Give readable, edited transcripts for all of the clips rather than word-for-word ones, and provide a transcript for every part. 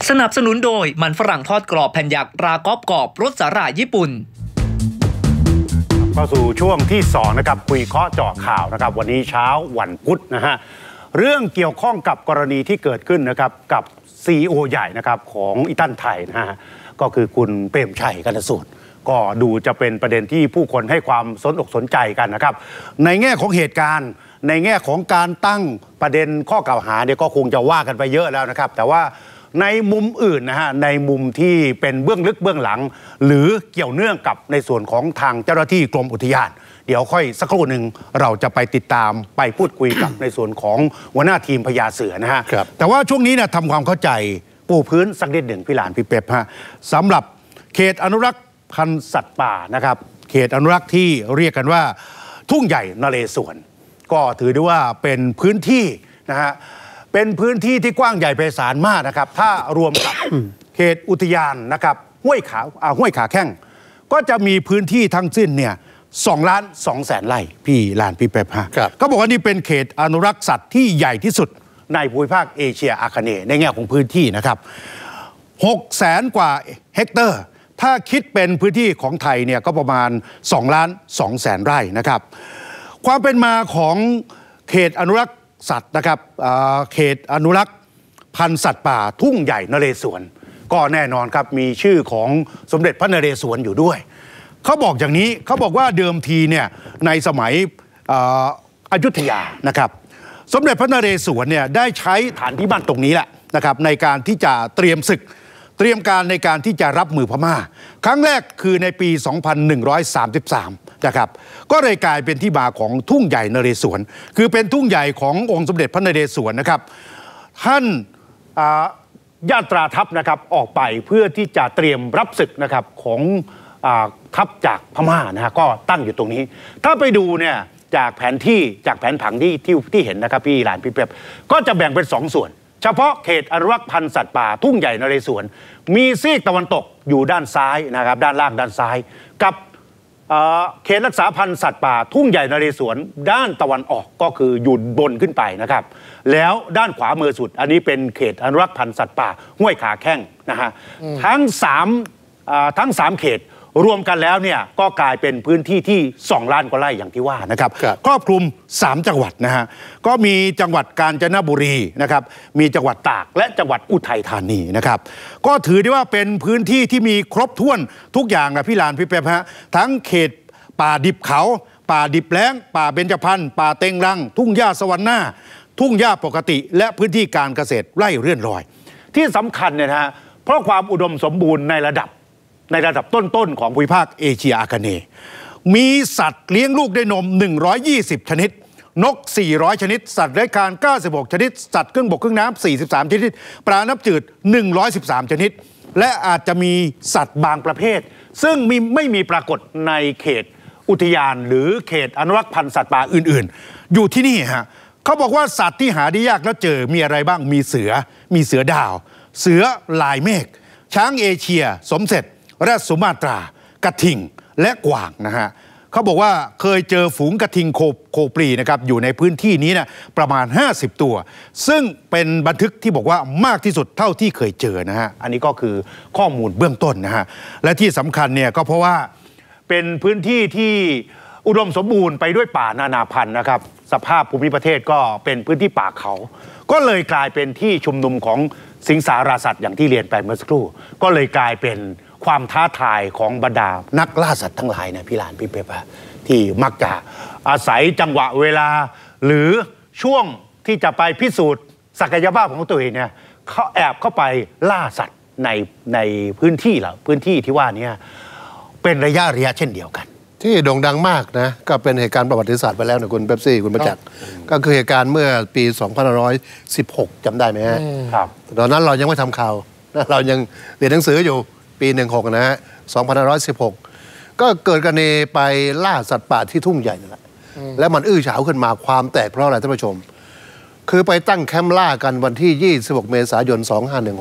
สนับสนุนโดยมันฝรั่งทอดกรอบแผ่นยักษ์รากอบกรอบรสสาหร่ายญี่ปุ่นเข้าสู่ช่วงที่2นะครับคุยเคาะเจาะข่าวนะครับวันนี้เช้าวันพุธนะฮะเรื่องเกี่ยวข้องกับกรณีที่เกิดขึ้นนะครับกับ CEO ใหญ่นะครับของอีตันไทยนะฮะก็คือคุณเปรมชัยกนสูตรก็ดูจะเป็นประเด็นที่ผู้คนให้ความสนอกสนใจกันนะครับในแง่ของเหตุการณ์ในแง่ของการตั้งประเด็นข้อกล่าวหาเนี่ยก็คงจะว่ากันไปเยอะแล้วนะครับแต่ว่าในมุมอื่นนะฮะในมุมที่เป็นเบื้องลึกเบื้องหลังหรือเกี่ยวเนื่องกับในส่วนของทางเจ้าหน้าที่กรมอุทยานเดี๋ยวค่อยสักครู่หนึ่งเราจะไปติดตามไปพูดคุยกับในส่วนของหัวหน้าทีมพญาเสือนะฮะแต่ว่าช่วงนี้เนี่ยทำความเข้าใจปูพื้นสักนิดหนึ่งพี่หลานพี่เป๊ปฮะสำหรับเขตอนุรักษ์พันธุ์สัตว์ป่านะครับเขตอนุรักษ์ที่เรียกกันว่าทุ่งใหญ่นเรศวรก็ถือได้ว่าเป็นพื้นที่นะฮะเป็นพื้นที่ที่กว้างใหญ่ไพศาลมากนะครับถ้ารวมกับ เขตอุทยานนะครับห้วยขาแข้งก็จะมีพื้นที่ทั้งสิ้นเนี่ย2,200,000 ไร่พี่ลานพี่เป๊ปฮะเขาบอกว่านี่เป็นเขตอนุรักษ์สัตว์ที่ใหญ่ที่สุดในภูมิภาคเอเชียอาคเนย์ในแง่ของพื้นที่นะครับ600,000 กว่าเฮกเตอร์ถ้าคิดเป็นพื้นที่ของไทยเนี่ยก็ประมาณ2,200,000 ไร่นะครับความเป็นมาของเขตอนุรักษ์สัตว์นะครับเขตอนุรักษ์พันธุ์สัตว์ป่าทุ่งใหญ่นเรศวรก็แน่นอนครับมีชื่อของสมเด็จพระนเรศวรอยู่ด้วยเขาบอกอย่างนี้เขาบอกว่าเดิมทีเนี่ยในสมัยอยุธยานะครับสมเด็จพระนเรศวรเนี่ยได้ใช้ฐานที่มั่นตรงนี้แหละนะครับในการที่จะเตรียมศึกเตรียมการในการที่จะรับมือพม่าครั้งแรกคือในปี 2133 นะครับก็เลยกลายเป็นที่มาของทุ่งใหญ่นเรศวรคือเป็นทุ่งใหญ่ขององค์สมเด็จพระนเรศวรนะครับท่านญาตราทัพนะครับออกไปเพื่อที่จะเตรียมรับศึกนะครับของทัพจากพม่านะฮะก็ตั้งอยู่ตรงนี้ถ้าไปดูเนี่ยจากแผนที่จากแผนผังที่เห็นนะครับพี่หลานพี่เป๊ปก็จะแบ่งเป็น2 ส่วนเฉพาะเขตอนุรักษ์พันธุ์สัตว์ป่าทุ่งใหญ่นเรศวรมีซีกตะวันตกอยู่ด้านซ้ายนะครับด้านล่างด้านซ้ายกับเขตรักษาพันธุ์สัตว์ป่าทุ่งใหญ่นเรศวรด้านตะวันออกก็คืออยู่บนขึ้นไปนะครับแล้วด้านขวามือสุดอันนี้เป็นเขตอนุรักษ์พันธุ์สัตว์ป่าห้วยขาแข้งนะฮะทั้ง3เขตรวมกันแล้วเนี่ยก็กลายเป็นพื้นที่ที่2 ล้านกว่าไร่อย่างที่ว่านะครับครอบคลุม3 จังหวัดนะฮะก็มีจังหวัดกาญจนบุรีนะครับมีจังหวัดตากและจังหวัดอุทัยธานีนะครับก็ถือได้ว่าเป็นพื้นที่ที่มีครบถ้วนทุกอย่างนะพี่ลานพี่เป๊ปฮะทั้งเขตป่าดิบเขาป่าดิบแล้งป่าเบญจพรรณป่าเต็งรังทุ่งหญ้าสวรรค์หน้าทุ่งหญ้าปกติและพื้นที่การเกษตรไร่เรื่อนรอยที่สำคัญเนี่ยนะฮะเพราะความอุดมสมบูรณ์ในระดับต้นๆของภูมิภาคเอเชียอาคเนย์มีสัตว์เลี้ยงลูกด้วยนม120 ชนิดนก400 ชนิดสัตว์เลื้อยคลาน96 ชนิดสัตว์ครึ่งบกครึ่งน้ำ43 ชนิดปลาน้ำจืด113 ชนิดและอาจจะมีสัตว์บางประเภทซึ่งไม่มีปรากฏในเขตอุทยานหรือเขตอนุรักษ์พันธุ์สัตว์ป่าอื่นๆอยู่ที่นี่ฮะเขาบอกว่าสัตว์ที่หาได้ยากแล้วเจอมีอะไรบ้างมีเสือดาวเสือลายเมฆช้างเอเชียสมเสร็จแรดสุมาตรากระทิงและกวางนะฮะเขาบอกว่าเคยเจอฝูงกระทิงโคปรีนะครับอยู่ในพื้นที่นี้นะประมาณ50 ตัวซึ่งเป็นบันทึกที่บอกว่ามากที่สุดเท่าที่เคยเจอนะฮะอันนี้ก็คือข้อมูลเบื้องต้นนะฮะและที่สำคัญเนี่ยก็เพราะว่าเป็นพื้นที่ที่อุดมสมบูรณ์ไปด้วยป่านานาพันธุ์นะครับสภาพภูมิประเทศก็เป็นพื้นที่ป่าเขาก็เลยกลายเป็นที่ชุมนุมของสิงสาราสัตว์อย่างที่เรียนไปเมื่อสักครู่ก็เลยกลายเป็นความท้าทายของบรรดานักล่าสัตว์ทั้งหลายนะพี่หลานพี่เป๊ปที่มักจะอาศัยจังหวะเวลาหรือช่วงที่จะไปพิสูจน์ศักยภาพของตัวเองเนี่ยเขาแอบเข้าไปล่าสัตว์ในพื้นที่ที่ว่านี้เป็นระยะเช่นเดียวกันที่โด่งดังมากนะก็เป็นเหตุการณ์ประวัติศาสตร์ไปแล้วนะคุณเป๊ปซี่คุณประจักษ์ก็คือเหตุการณ์เมื่อปี2516จำได้ไหมฮะครับตอนนั้นเรายังไม่ทำข่าวเรายังเรียนหนังสืออยู่ปี16นะฮะ2516ก็เกิดกรณีไปล่าสัตว์ป่าที่ทุ่งใหญ่นั่นแหละแล้วมันอื้อฉาวขึ้นมาความแตกเพราะอะไรท่านผู้ชมคือไปตั้งแคมป์ล่ากันวันที่26 เมษายน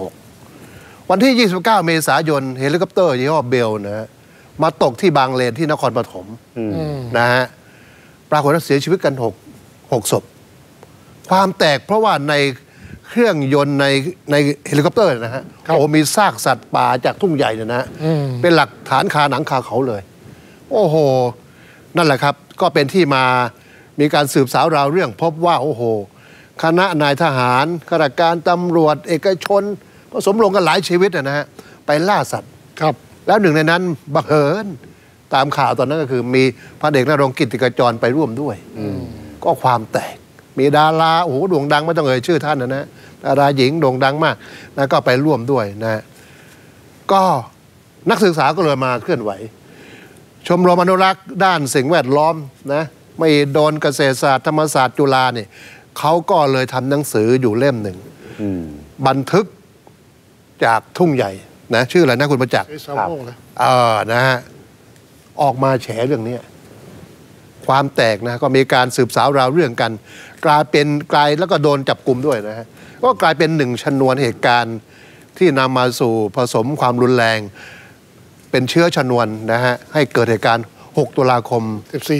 2516วันที่29 เมษายนเฮลิคอปเตอร์ยี่ห้อเบลนะฮะมาตกที่บางเลนที่นครปฐมนะฮะปรากฏว่าเสียชีวิตกัน6 ศพความแตกเพราะว่าในเครื่องยนต์ในเฮลิคอปเตอร์นะฮะโอ้มีซากสัตว์ป่าจากทุ่งใหญ่เนี่ยนะเป็นหลักฐานคาหนังคาเขาเลยโอ้โหนั่นแหละครับก็เป็นที่มามีการสืบสาวราวเรื่องพบว่าโอ้โหคณะนายทหารข้าราชการตำรวจเอกชนผสมลงกันหลายชีวิตนะฮะไปล่าสัตว์ครับแล้วหนึ่งในนั้นบังเอิญตามข่าวตอนนั้นก็คือมีพระเอกนรงค์กิตติกจรไปร่วมด้วยก็ความแตกมีดาราโอ้โหโด่งดังไม่ต้องเอ่ยชื่อท่านนะดาราหญิงโด่งดังมากนะก็ไปร่วมด้วยนะก็นักศึกษาก็เลยมาเคลื่อนไหวชมรมอนุรักษ์ด้านสิ่งแวดล้อมนะไม่โดนเกษตรศาสตร์ธรรมศาสตร์จุฬาเนี่ยเขาก็เลยทำหนังสืออยู่เล่มหนึ่งบันทึกจากทุ่งใหญ่นะชื่ออะไรนะคุณประจักษ์นะฮะออกมาแฉเรื่องนี้ความแตกนะก็มีการสืบสาวราวเรื่องกันกลายแล้วก็โดนจับกลุ่มด้วยนะฮะก็กลายเป็นหนึ่งชนวนเหตุการณ์ที่นำมาสู่ผสมความรุนแรงเป็นเชื้อชนวนนะฮะให้เกิดเหตุการณ์6 ตุลาคม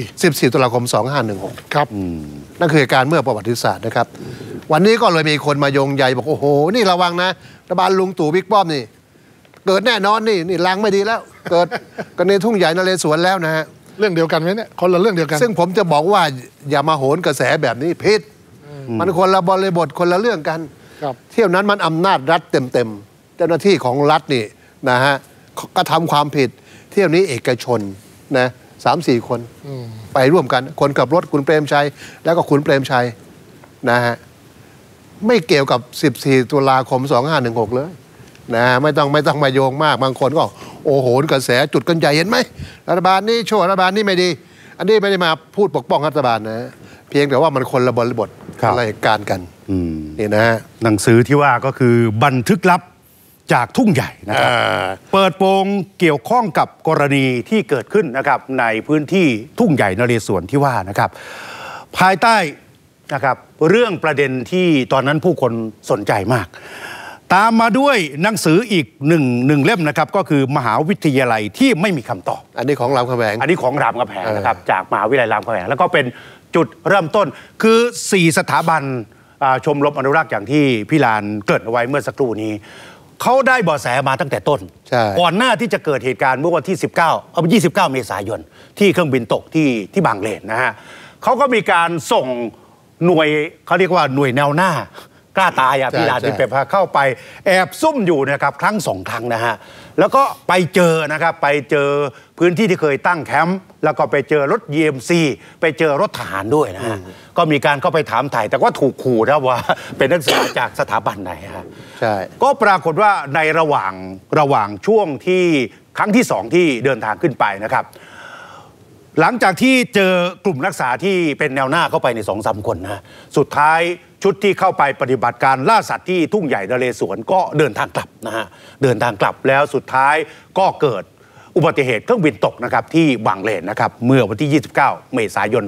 14 ตุลาคม 2516ครับนั่นคือเหตุการณ์เมื่อประวัติศาสตร์นะครับวันนี้ก็เลยมีคนมาโยงใยบอกโอ้โหนี่ระวังนะรัฐบาลลุงตู่บิ๊กป้อมนี่เกิดแน่นอนนี่ล้างไม่ดีแล้วเกิดกันในทุ่งใหญ่นเรศวรแล้วนะฮะเรื่องเดียวกันไหมเนี่ยคนละเรื่องเดียวกันซึ่งผมจะบอกว่าอย่ามาโหนกระแสแบบนี้ผิดมันคนละบริบทคนละเรื่องกันเที่ยวนั้นมันอำนาจรัฐเต็มเจ้าหน้าที่ของรัฐนี่นะฮะก็ทำความผิดเที่ยวนี้เอกชนนะ3-4 คนไปร่วมกันคนกับรถคุณเปรมชัยแล้วก็คุณเปรมชัยนะฮะไม่เกี่ยวกับ14 ตุลาคม 2516เลยนะไม่ต้องมาโยงมากบางคนก็โอ้โหกระแสจุดกันใหญ่เห็นไหมรัฐบาลนี้ชั่วรัฐบาลนี้ไม่ดีอันนี้ไม่ได้มาพูดปกป้องรัฐบาลนะเพียงแต่ว่ามันคนละบริบทอะไรการกันนี่นะหนังสือที่ว่าก็คือบันทึกลับจากทุ่งใหญ่นะครับเปิดโปงเกี่ยวข้องกับกรณีที่เกิดขึ้นนะครับในพื้นที่ทุ่งใหญ่นเรศวรที่ว่านะครับภายใต้นะครับเรื่องประเด็นที่ตอนนั้นผู้คนสนใจมากตามมาด้วยหนังสืออีกหนึ่งเล่มนะครับก็คือมหาวิทยาลัยที่ไม่มีคำตอบอันนี้ของรามคำแหงอันนี้ของรามคำแหงนะครับจากมหาวิทยาลัยรามคำแหงแล้วก็เป็นจุดเริ่มต้นคือ4 สถาบันชมรมอนุรักษ์อย่างที่พี่ลานเกริ่นเอาไว้เมื่อสักครู่นี้เขาได้เบาะแสมาตั้งแต่ต้นก่อนหน้าที่จะเกิดเหตุการณ์เมื่อวันที่29 เมษายนที่เครื่องบินตกที่บางเลนนะฮะเขาก็มีการส่งหน่วยเขาเรียกว่าหน่วยแนวหน้ากล้าตายพี่ลานที่ไปเข้าไปแอบซุ่มอยู่นะครับครั้ง 2 ครั้งนะฮะแล้วก็ไปเจอนะครับไปเจอพื้นที่ที่เคยตั้งแคมป์แล้วก็ไปเจอรถ EMC ไปเจอรถทหารด้วยนะฮะก็มีการเข้าไปถามถ่ายแต่ว่าถูกขู่นะว่าเป็นนักศึกษาจากสถาบันไหนฮะใช่ก็ปรากฏว่าในระหว่างช่วงที่ครั้งที่2ที่เดินทางขึ้นไปนะครับหลังจากที่เจอกลุ่มนักศึกษาที่เป็นแนวหน้าเข้าไปใน 2-3 คนนะสุดท้ายชุดที่เข้าไปปฏิบัติการล่าสัตว์ที่ทุ่งใหญ่นเรศวรก็เดินทางกลับนะฮะเดินทางกลับแล้วสุดท้ายก็เกิดอุบัติเหตุเครื่องบินตกนะครับที่บางเลนนะครับเมื่อวันที่ 29 เมษายน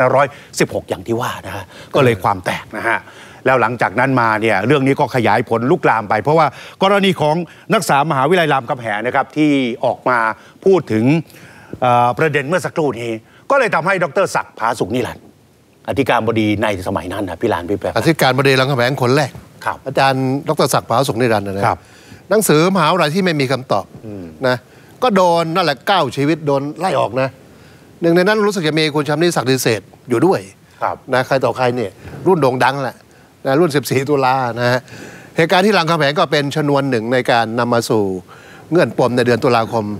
2516 อย่างที่ว่านะฮะก็เลยความแตกนะฮะแล้วหลังจากนั้นมาเนี่ยเรื่องนี้ก็ขยายผลลุกลามไปเพราะว่ากรณีของนักศึกษามหาวิทยาลัยรามคำแหงนะครับที่ออกมาพูดถึงประเด็นเมื่อสักครู่นี้ก็เลยทำให้ดร.ศักดิ์ ผาสุกนิรันดร์อธิการบดีในสมัยนั้นนะพี่ลานพี่แปรอธิการบดีรามคำแหงคนแรกอาจารย์ดร.ศักดิ์ ผาสุกนิรันดร์นะครับหนังสือมหาวิทยาลัยที่ไม่มีคำตอบนะก็โดนนั่นแหละ9 ชีวิตโดนไล่ออกนะหนึ่งในนั้นรู้สึกจะมีคุณชำนิศักดิ์ ดิเศษอยู่ด้วยนะใครต่อใครเนี่ยรุ่นโด่งดังแหละนะรุ่น14 ตุลานะฮะเหตุการณ์ที่รามคำแหงก็เป็นชนวนหนึ่งในการนำมาสู่เงื่อนปมในเดือนตุลาคม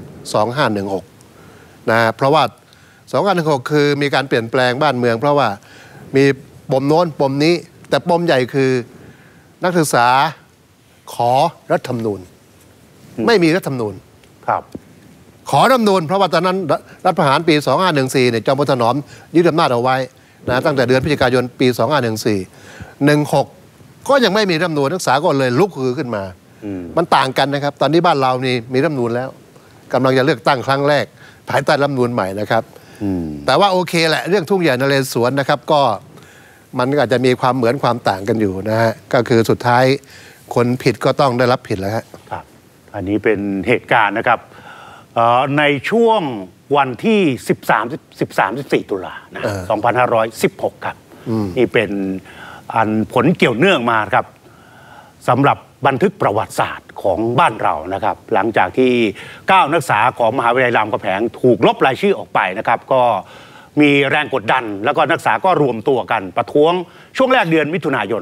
2516นะเพราะว่า2516คือมีการเปลี่ยนแปลงบ้านเมืองเพราะว่ามีปมโน้นปมนี้แต่ปมใหญ่คือนักศึกษาขอรัฐธรรมนูญไม่มีรัฐธรรมนูญขอรัฐธรรมนูญเพราะว่าตอนนั้นรัฐประหารปี 2514เนี่ยจอมพลถนอมยึดอำนาจเอาไว้นะตั้งแต่เดือนพฤศจิกายนปี 2514 16ก็ยังไม่มีรัฐธรรมนูญนักศึกษาก็เลยลุกฮือขึ้นมามันต่างกันนะครับตอนนี้บ้านเรานี่มีรัฐธรรมนูญแล้วกำลังจะเลือกตั้งครั้งแรกภายใต้รัฐธรรมนูญใหม่นะครับแต่ว่าโอเคแหละเรื่องทุ่งใหญ่นเรศวรนะครับก็มันอาจจะมีความเหมือนความต่างกันอยู่นะฮะก็คือสุดท้ายคนผิดก็ต้องได้รับผิดแล้วครับอันนี้เป็นเหตุการณ์นะครับในช่วงวันที่13-14 ตุลานะ2516 ครับนี่เป็นอันผลเกี่ยวเนื่องมาครับสำหรับบันทึกประวัติศาสตร์ของบ้านเรานะครับหลังจากที่9นักศึกษาของมหาวิทยาลัยรามคำแหงถูกลบรายชื่อออกไปนะครับก็มีแรงกดดันแล้วก็นักศึกษาก็รวมตัวกันประท้วงช่วงแรกเดือนมิถุนายน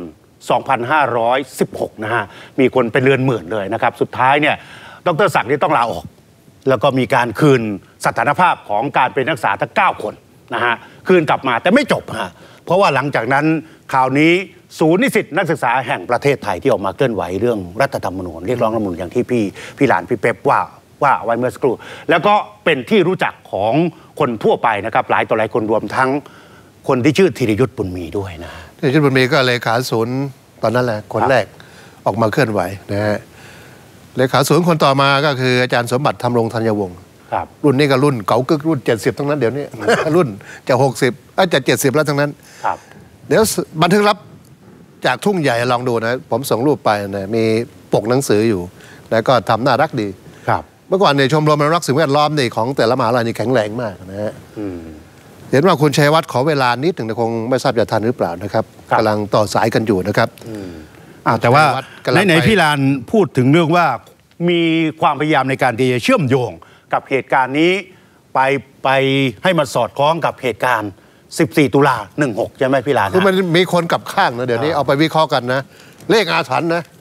2516 นะฮะมีคนเป็นเรือนหมื่นเลยนะครับสุดท้ายเนี่ยดร.ศักดิ์นี่ต้องลาออกแล้วก็มีการคืนสถานภาพของการเป็นนักศึกษาทั้ง9คนนะฮะคืนกลับมาแต่ไม่จบฮะเพราะว่าหลังจากนั้นข่าวนี้ศูนย์นิสิตนักศึกษาแห่งประเทศไทยที่ออกมาเคลื่อนไหวเรื่องรัฐธรรมนูญเรียกร้องรัฐธรรมนูญอย่างที่พี่หลานพี่เป๊ปว่าไว้เมื่อสักครู่แล้วก็เป็นที่รู้จักของคนทั่วไปนะครับหลายต่อหลายคนรวมทั้งคนที่ชื่อธีรยุทธบุญมีด้วยนะธีรยุทธบุญมีก็เลขาศูนย์ตอนนั้นแหละคนแรกออกมาเคลื่อนไหวนะฮะเลขาศูนย์คนต่อมาก็คืออาจารย์สมบัติธรรมรงธัญวงศ์รุ่นนี้ก็รุ่นเก่ากึกรุ่น70ทั้งนั้นเดี๋ยวนี้รุ่นจะ60จะ70แล้วทั้งนั้นเดี๋ยวบันทึกลับจากทุ่งใหญ่ลองดูนะผมส่งรูปไปนะมีปกหนังสืออยู่แล้วก็ทำน่ารักดีเมื่อก่อนเนี่ยชมรมอนุรักษ์สิ่งแวดล้อมนี่ของแต่ละมหาลัยนี่แข็งแรงมากนะฮะเห็นว่าคุณชัยวัฒน์ขอเวลานิดหนึ่งคงไม่ทราบจะทันหรือเปล่านะครับกำลังต่อสายกันอยู่นะครับแต่ว่าไหนพี่ลานพูดถึงเรื่องว่ามีความพยายามในการที่จะเชื่อมโยงกับเหตุการณ์นี้ไปให้มันสอดคล้องกับเหตุการณ์14 ตุลา 16ใช่ไหมพี่ลานคือมันมีคนกลับข้างนะเดี๋ยวนี้เอาไปวิเคราะห์กันนะเลขอาถรรพ์นะ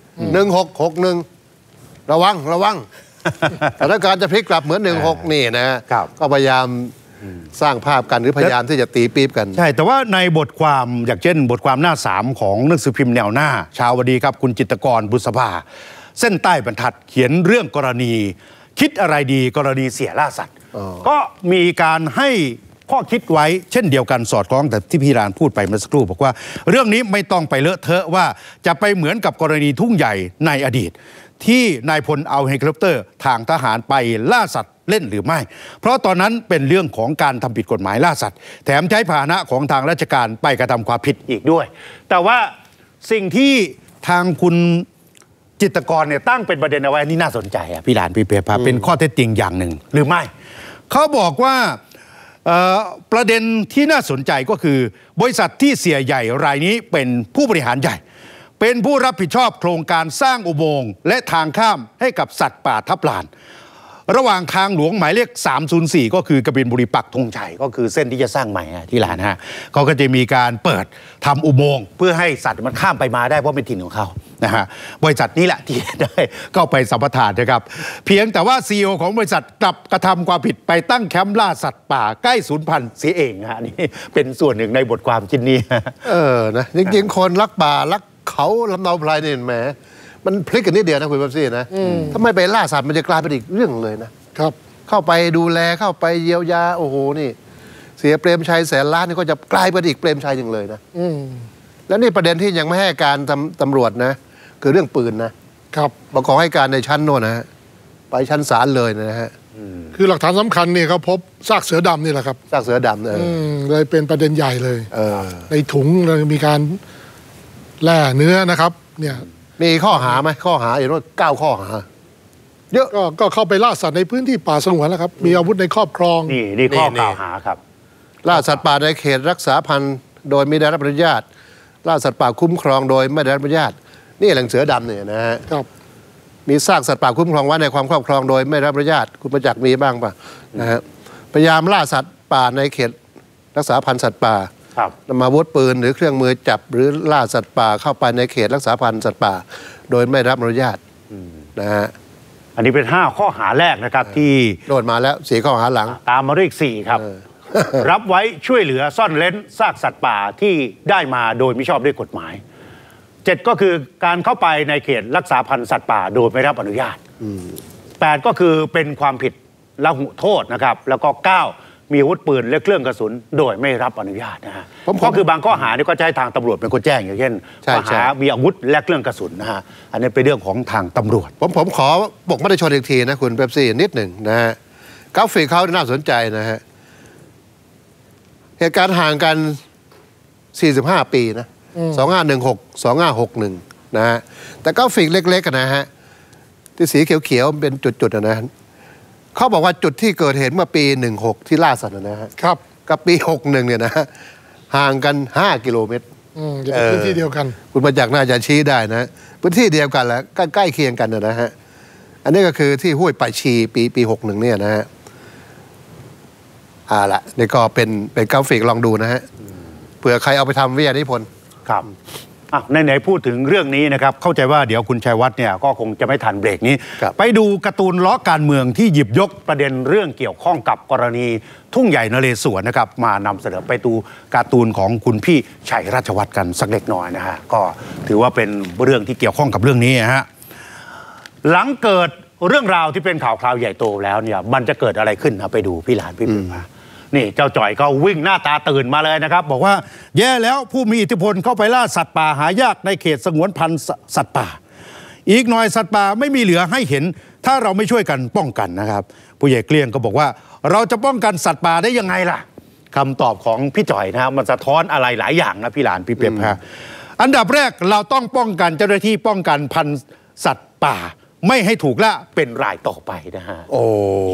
1661ระวังแต่ถ้าการจะพลิกกลับเหมือน16นี่นะก็พยายามสร้างภาพกันหรือพยายามที่จะตีปี๊บกันใช่แต่ว่าในบทความอย่างเช่นบทความหน้า3ของหนังสือพิมพ์แนวหน้าเช้าวันนี้ครับคุณจิตรกรบุษภาเส้นใต้บรรทัดเขียนเรื่องกรณีคิดอะไรดีกรณีเสียล่าสัตว์ก็มีการให้ข้อคิดไว้เช่นเดียวกันสอดคล้องแต่ที่พี่รานพูดไปเมื่อสักครู่บอกว่าเรื่องนี้ไม่ต้องไปเลอะเทอะว่าจะไปเหมือนกับกรณีทุ่งใหญ่ในอดีตที่นายพลเอาเฮลิคอปเตอร์ทางทหารไปล่าสัตว์เล่นหรือไม่เพราะตอนนั้นเป็นเรื่องของการทำผิดกฎหมายล่าสัตว์แถมใช้พาหนะของทางราชการไปกระทำความผิดอีกด้วยแต่ว่าสิ่งที่ทางคุณจิตรกรเนี่ยตั้งเป็นประเด็นเอาไว้นี่น่าสนใจอ่ะพี่หลานพี่เปียพาเป็นข้อเท็จจริงอย่างหนึ่งหรือไม่เขาบอกว่าประเด็นที่น่าสนใจก็คือบริษัทที่เสียใหญ่รายนี้เป็นผู้บริหารใหญ่เป็นผู้รับผิดชอบโครงการสร้างอุโมงค์และทางข้ามให้กับสัตว์ป่าทับลานระหว่างทางหลวงหมายเลข304ก็คือกบินบุรีปักธงชัยก็คือเส้นที่จะสร้างใหม่ที่หลานฮะเขาก็จะมีการเปิดทำอุโมงค์เพื่อให้สัตว์มันข้ามไปมาได้เพราะเป็นถิ่นของเขานะฮะบริษัทนี้แหละที่ได้เข้าไปสัมปทานนะครับเพียงแต่ว่า CEO ของบริษัทกลับกระทำความผิดไปตั้งแคมป์ล่าสัตว์ป่าใกล้สูญพันธุ์เสียเองฮะนี่เป็นส่วนหนึ่งในบทความชิ้นนี้นะจริงๆคนรักป่ารักเขาลำเนาไพรนี่แหมมันพลิกกันนิดเดียวนะคุณปั๊บซี่นะถ้าไม่ไปล่าสัตว์มันจะกลายเป็นอีกเรื่องเลยนะครับเข้าไปดูแลเข้าไปเยียวยาโอ้โหนี่เสียเปรมชัยแสนล้านนี่ก็จะกลายเป็นอีกเปรมชัยหนึ่งเลยนะแล้วนี่ประเด็นที่ยังไม่ให้การตำรวจนะคือเรื่องปืนนะครับมาขอให้การในชั้นโน่นนะฮะไปชั้นศาลเลยนะฮะคือหลักฐานสำคัญเนี่ยเขาพบซากเสือดำนี่แหละครับซากเสือดำเลยเป็นประเด็นใหญ่เลยในถุงเลยมีการแล่เนื้อนะครับเนี่ยมีข้อหาไหมข้อหาอย่างน้อย9 ข้อหาเยอะก็เข้าไปล่าสัตว์ในพื้นที่ป่าสงวนแล้วครับมีอาวุธในครอบครองนี่ข้อกล่าวหาครับล่าสัตว์ป่าในเขตรักษาพันธุ์โดยไม่ได้รับอนุญาตล่าสัตว์ป่าคุ้มครองโดยไม่ได้รับอนุญาตนี่แหล่งเสือดำเนี่ยนะฮะมีซากสัตว์ป่าคุ้มครองไว้ในความครอบครองโดยไม่ได้รับอนุญาตคุณประจักษ์มีบ้างป่ะนะฮะพยายามล่าสัตว์ป่าในเขตรักษาพันธุ์สัตว์ป่านำอาวุธปืนหรือเครื่องมือจับหรือล่าสัตว์ป่าเข้าไปในเขตรักษาพันธุ์สัตว์ป่าโดยไม่รับอนุญาตนะฮะอันนี้เป็น5ข้อหาแรกนะครับที่โดนมาแล้ว4 ข้อหาหลังตามมาด้วยอีก4ครับรับไว้ช่วยเหลือซ่อนเร้นซากสัตว์ป่าที่ได้มาโดยมิชอบด้วยกฎหมาย7ก็คือการเข้าไปในเขตรักษาพันธุ์สัตว์ป่าโดยไม่รับอนุญาต8ก็คือเป็นความผิดละหุโทษนะครับแล้วก็9มีอาวุธปืนและเครื่องกระสุนโดยไม่รับอนุญาตนะฮะก็คือบางข้อหานี่ก็ใช้ทางตำรวจเป็นคนแจ้งอย่างเช่นข้อหามีอาวุธและเครื่องกระสุนนะฮะอันนี้เป็นเรื่องของทางตำรวจผมขอบอกมาตรชนอีกทีนะคุณเป๊ปซี่นิดหนึ่งนะฮะกราฟิกเขาน่าสนใจนะฮะเหตุการณ์ห่างกัน45 ปีนะ2516 2561นะฮะแต่กราฟิกเล็กๆนะฮะที่สีเขียวๆเป็นจุดๆนะเขาบอกว่าจุดที่เกิดเหตุเมื่อปี16ที่ล่าสัตว์นะฮะครับกับปี61เนี่ยนะฮะห่างกัน5 กิโลเมตรจะเป็นพื้นที่เดียวกันคุณประจักษ์น่าจะชี้ได้นะพื้นที่เดียวกันแหละใกล้เคียงกันนะฮะอันนี้ก็คือที่ห้วยป่าชีปี61เนี่ยนะฮะละนี่ก็เป็นกราฟิกลองดูนะฮะเผื่อใครเอาไปทำวิทยานิพนธ์ครับไหนพูดถึงเรื่องนี้นะครับเข้าใจว่าเดี๋ยวคุณชัยวัฒน์เนี่ยก็คงจะไม่ทันเบรกนี้ไปดูการ์ตูนล้อการเมืองที่หยิบยกประเด็นเรื่องเกี่ยวข้องกับกรณีทุ่งใหญ่นเรศวรนะครับมานำเสนอไปดูการ์ตูนของคุณพี่ชัยราชวัฒน์กันสักเล็กน้อยนะฮะก็ถือว่าเป็นเรื่องที่เกี่ยวข้องกับเรื่องนี้ฮะหลังเกิดเรื่องราวที่เป็นข่าวคราวใหญ่โตแล้วเนี่ยมันจะเกิดอะไรขึ้นนะไปดูพี่หลานพี่ปิ๊มมานี่เจ้าจ่อยก็วิ่งหน้าตาตื่นมาเลยนะครับบอกว่าแย่แล้วผู้มีอิทธิพลเข้าไปล่าสัตว์ป่าหายากในเขตสงวนพันธุ์สัตว์ป่าอีกหน่อยสัตว์ป่าไม่มีเหลือให้เห็นถ้าเราไม่ช่วยกันป้องกันนะครับผู้ใหญ่เกลี้ยงก็บอกว่าเราจะป้องกันสัตว์ป่าได้ยังไงล่ะคำตอบของพี่จ่อยนะครับมันสะท้อนอะไรหลายอย่างนะพี่หลานพี่เปียบฮะอันดับแรกเราต้องป้องกันเจ้าหน้าที่ป้องกันพันธุ์สัตว์ป่าไม่ให้ถูกล่าเป็นรายต่อไปนะฮะโอ้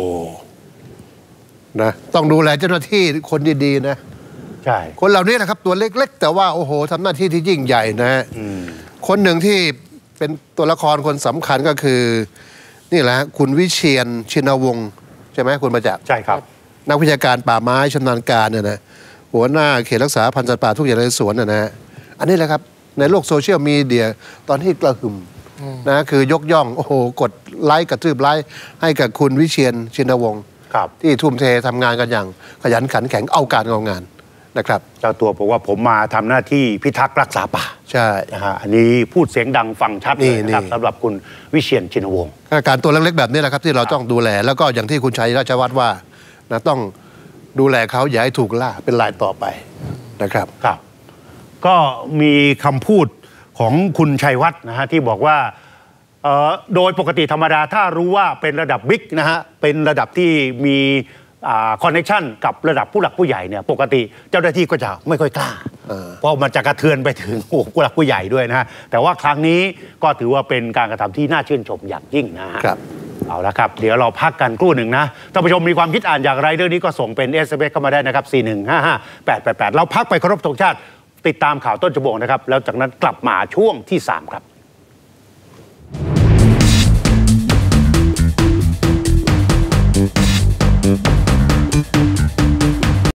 นะต้องดูแลเจ้าหน้าที่คนดีๆนะใช่คนเหล่านี้นะครับตัวเล็กๆแต่ว่าโอ้โหทำหน้าที่ที่ยิ่งใหญ่นะคนหนึ่งที่เป็นตัวละครคนสำคัญก็คือนี่แหละคุณวิเชียรชินวงศ์ใช่ไหมคุณประจักษ์ใช่ครับนักวิชาการป่าไม้ชำนาญการเนี่ยนะหัวหน้าเขตรักษาพันธุ์สัตว์ป่าทุ่งใหญ่นเรศวรนะฮะอันนี้แหละครับในโลกโซเชียลมีเดียตอนที่กระหึ่มนะคือยกย่องโอ้โหกดไลค์กระทืบไลค์ให้กับคุณวิเชียรชินวงศ์ที่ทุ่มเททำงานกันอย่างขยันขันแข็งเอาการเอางานนะครับเจ้าตัวบอกว่าผมมาทำหน้าที่พิทักษ์รักษาป่าใช่นะฮะอันนี้พูดเสียงดังฟังชัดเลยนะครับสำหรับคุณวิเชียรชินวงศ์การตัวเล็กๆแบบนี้แหละครับที่เราต้องดูแลแล้วก็อย่างที่คุณชัยราชวัฒน์ว่านะต้องดูแลเขาอย่าให้ถูกล่าเป็นรายต่อไปนะครับครับก็มีคำพูดของคุณชัยวัฒน์นะฮะที่บอกว่าโดยปกติธรรมดาถ้ารู้ว่าเป็นระดับบิ๊กนะฮะเป็นระดับที่มีคอนเนคชั่นกับระดับผู้หลักผู้ใหญ่เนี่ยปกติเจ้าหน้าที่ก็จะไม่ค่อยกล้าเพราะมันจะกระเทือนไปถึงผู้หลักผู้ใหญ่ด้วยนะฮะแต่ว่าครั้งนี้ก็ถือว่าเป็นการกระทำที่น่าชื่นชมอย่างยิ่งนะครับเอาละครับเดี๋ยวเราพักกันครู่หนึ่งนะท่านผู้ชมมีความคิดอ่านอย่างไรเรื่องนี้ก็ส่งเป็น SMS เข้ามาได้นะครับ4155888เราพักไปเคารพธงชาติติดตามข่าวต้นชั่วโมงนะครับแล้วจากนั้นกลับมาช่วงที่3ครับ